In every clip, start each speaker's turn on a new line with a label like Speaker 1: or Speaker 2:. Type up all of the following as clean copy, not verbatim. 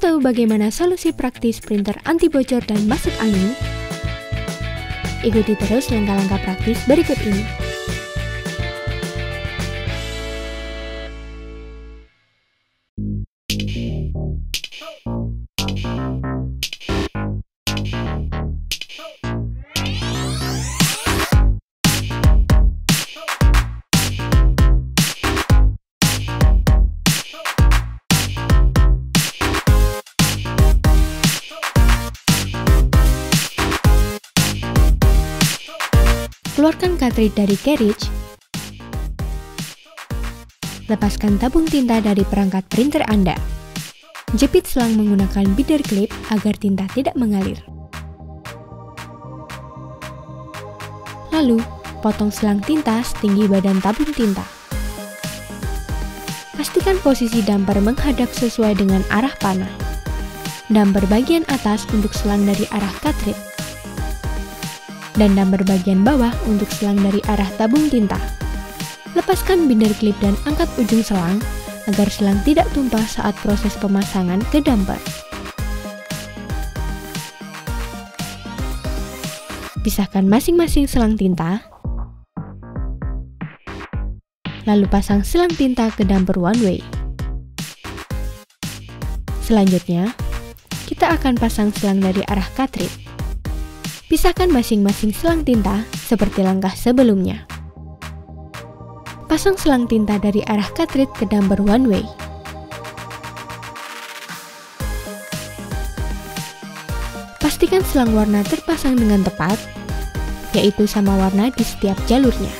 Speaker 1: Mau tahu bagaimana solusi praktis printer anti bocor dan masuk angin? Ikuti terus langkah-langkah praktis berikut ini. Keluarkan cartridge dari carriage. Lepaskan tabung tinta dari perangkat printer Anda. Jepit selang menggunakan binder clip agar tinta tidak mengalir. Lalu, potong selang tinta setinggi badan tabung tinta. Pastikan posisi damper menghadap sesuai dengan arah panah. Damper bagian atas untuk selang dari arah cartridge, dan damper bagian bawah untuk selang dari arah tabung tinta. Lepaskan binder klip dan angkat ujung selang agar selang tidak tumpah saat proses pemasangan ke damper. Pisahkan masing-masing selang tinta, lalu pasang selang tinta ke damper one way. Selanjutnya, kita akan pasang selang dari arah cartridge. Pisahkan masing-masing selang tinta seperti langkah sebelumnya. Pasang selang tinta dari arah cartridge ke damper one way. Pastikan selang warna terpasang dengan tepat, yaitu sama warna di setiap jalurnya.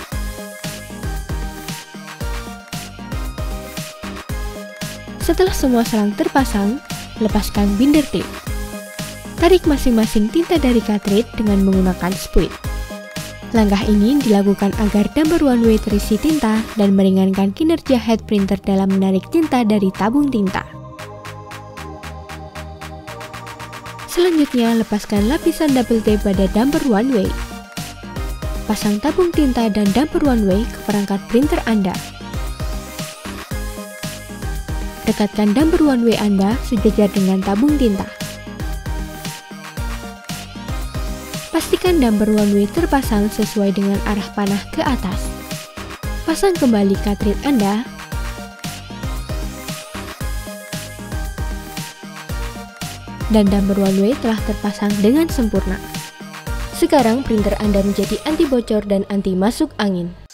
Speaker 1: Setelah semua selang terpasang, lepaskan binder clip. Tarik masing-masing tinta dari cartridge dengan menggunakan spuit. Langkah ini dilakukan agar damper one way terisi tinta dan meringankan kinerja head printer dalam menarik tinta dari tabung tinta. Selanjutnya, lepaskan lapisan double tape pada damper one way. Pasang tabung tinta dan damper one way ke perangkat printer Anda. Dekatkan damper one way Anda sejajar dengan tabung tinta. Pastikan damper one way terpasang sesuai dengan arah panah ke atas. Pasang kembali cartridge Anda. Dan damper one way telah terpasang dengan sempurna. Sekarang printer Anda menjadi anti bocor dan anti masuk angin.